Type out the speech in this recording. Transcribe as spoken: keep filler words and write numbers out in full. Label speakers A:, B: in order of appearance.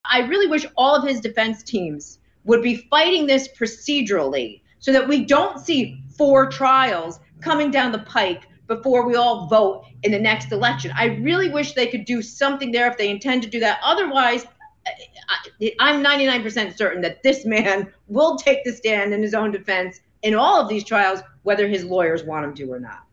A: I really wish all of his defense teams would be fighting this procedurally so that we don't see four trials coming down the pike before we all vote in the next election. I really wish they could do something there if they intend to do that. Otherwise, I'm ninety-nine percent certain that this man will take the stand in his own defense in all of these trials, whether his lawyers want him to or not.